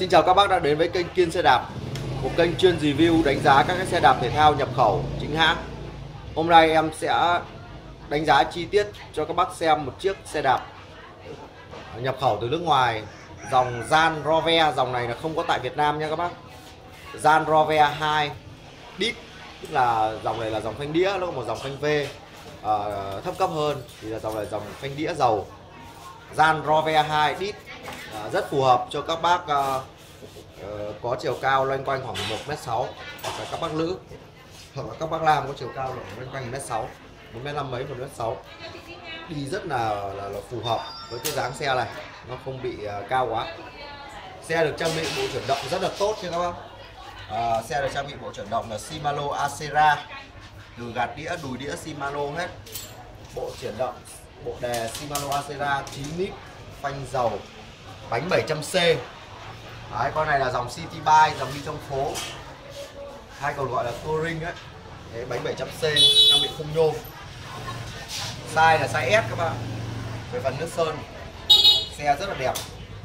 Xin chào các bác đã đến với kênh Kiên Xe Đạp, một kênh chuyên review đánh giá các xe đạp thể thao nhập khẩu chính hãng. Hôm nay em sẽ đánh giá chi tiết cho các bác xem một chiếc xe đạp nhập khẩu từ nước ngoài, dòng Jan Rover. Dòng này là không có tại Việt Nam nha các bác. Jan Rover 2 Deep, tức là dòng này là dòng phanh đĩa, nó có một dòng phanh V thấp cấp hơn, thì là dòng này dòng phanh đĩa dầu. Jan Rover 2 Deep rất phù hợp cho các bác có chiều cao loanh quanh khoảng 1m6, hoặc là các bác nữ hoặc là các bác nam có chiều cao loanh quanh 1m6, 1m5 mấy, 1m6, đi rất là phù hợp với cái dáng xe này, nó không bị cao quá. Xe được trang bị bộ chuyển động rất là tốt nha các bác. Xe được trang bị bộ chuyển động là Shimano Acera, từ gạt đĩa, đùi đĩa Shimano hết. Bộ chuyển động, bộ đề Shimano Acera 9 lít, phanh dầu, bánh 700C. Đấy, con này là dòng City Bike, dòng đi trong phố, hay còn gọi là touring ấy. Đấy, bánh 700C, trang bị khung nhôm. Size là size S các bạn. Về phần nước sơn, xe rất là đẹp,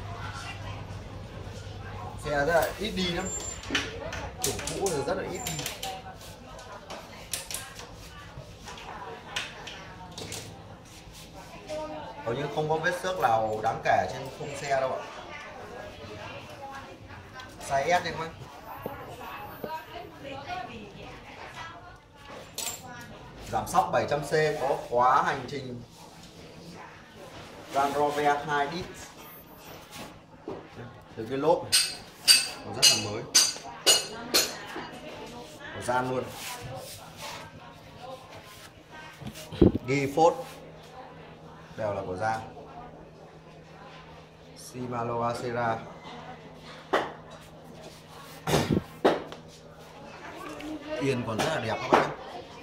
xe rất là ít đi lắm, chủ cũ thì rất là ít đi. Hầu như không có vết xước nào đáng kể trên khung xe đâu ạ. Size S đấy các bác. Giảm sóc 700C, có khóa hành trình Jan Rover 2 Deep. Từ cái lốp này còn rất là mới, của Jan luôn. Ghi phốt đều là của Jan. Shimano Acera. Yên còn rất là đẹp các bạn.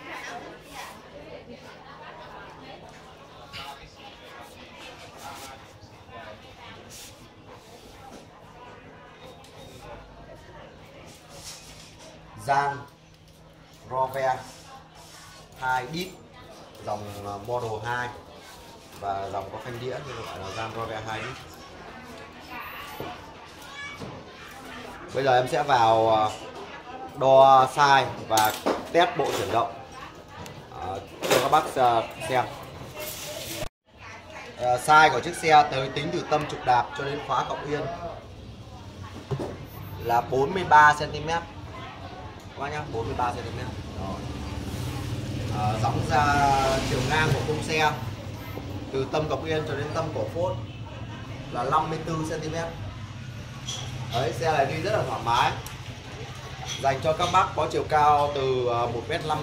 Jan Rover 2 Deep, dòng Model 2 và dòng có phanh đĩa nhưng gọi là Jan Rover 2 Deep. Bây giờ em sẽ vào đo size và test bộ chuyển động cho các bác xem. Size của chiếc xe tới tính từ tâm trục đạp cho đến khóa cọc yên là 43 cm. Các bác nhá, 43 cm. Dõng ra chiều ngang của khung xe từ tâm cọc yên cho đến tâm cổ phốt là 54 cm. Đấy, xe này đi rất là thoải mái, dành cho các bác có chiều cao từ 1m5,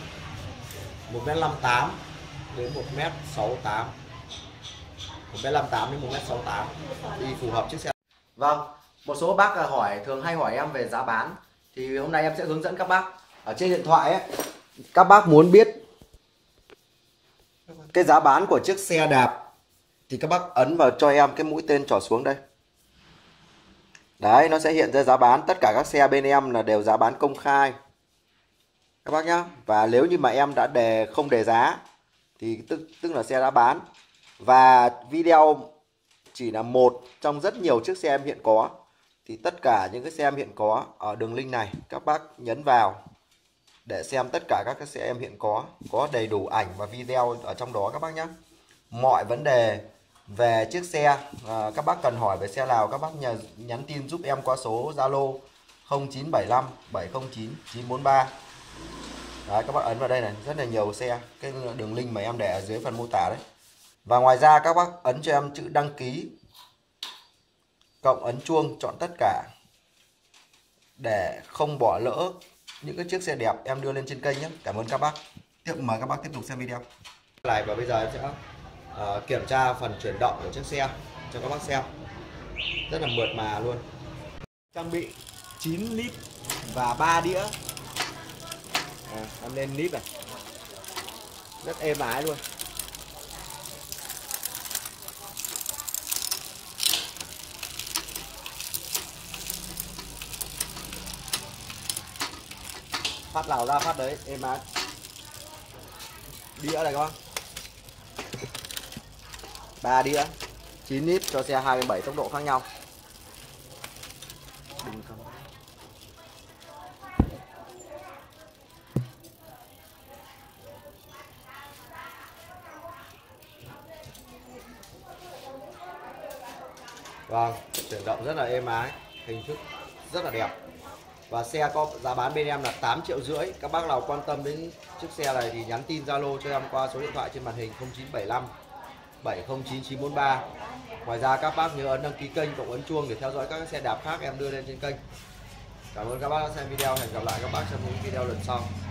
1m58 đến 1m68, 1m58 đến 1m68, đi phù hợp chiếc xe. Vâng, một số bác thường hay hỏi em về giá bán, thì hôm nay em sẽ hướng dẫn các bác. Ở trên điện thoại ấy, các bác muốn biết cái giá bán của chiếc xe đạp thì các bác ấn vào cho em cái mũi tên trỏ xuống đây. Đấy, nó sẽ hiện ra giá bán. Tất cả các xe bên em là đều giá bán công khai các bác nhá. Và nếu như mà em đã không đề giá thì tức là xe đã bán. Và video chỉ là một trong rất nhiều chiếc xe em hiện có. Thì tất cả những cái xe em hiện có ở đường link này, các bác nhấn vào để xem tất cả các xe em hiện có đầy đủ ảnh và video ở trong đó các bác nhé. Mọi vấn đề về chiếc xe, các bác cần hỏi về xe nào, các bác nhắn tin giúp em qua số Zalo 0975 709 943. Đấy, các bác ấn vào đây này, rất là nhiều xe, cái đường link mà em để ở dưới phần mô tả đấy. Và ngoài ra các bác ấn cho em chữ đăng ký cộng ấn chuông chọn tất cả để không bỏ lỡ những cái chiếc xe đẹp em đưa lên trên kênh nhé. Cảm ơn các bác. Mời các bác tiếp tục xem video này. Và bây giờ em sẽ kiểm tra phần chuyển động của chiếc xe cho các bác xem, rất là mượt mà luôn. Trang bị 9 lít và 3 đĩa. Em lên lít này, rất êm ái luôn. Phát nào ra phát đấy, êm ái. Đĩa này các bác, 3 đĩa 9 lít cho xe 27 tốc độ khác nhau. đừng cầm. Vâng, chuyển động rất là êm ái, hình thức rất là đẹp. Và xe có giá bán bên em là 8,5 triệu. Các bác nào quan tâm đến chiếc xe này thì nhắn tin Zalo cho em qua số điện thoại trên màn hình 0975 709 943. Ngoài ra các bác nhớ ấn đăng ký kênh cộng ấn chuông để theo dõi các xe đạp khác em đưa lên trên kênh. Cảm ơn các bác đã xem video, hẹn gặp lại các bác trong những video lần sau.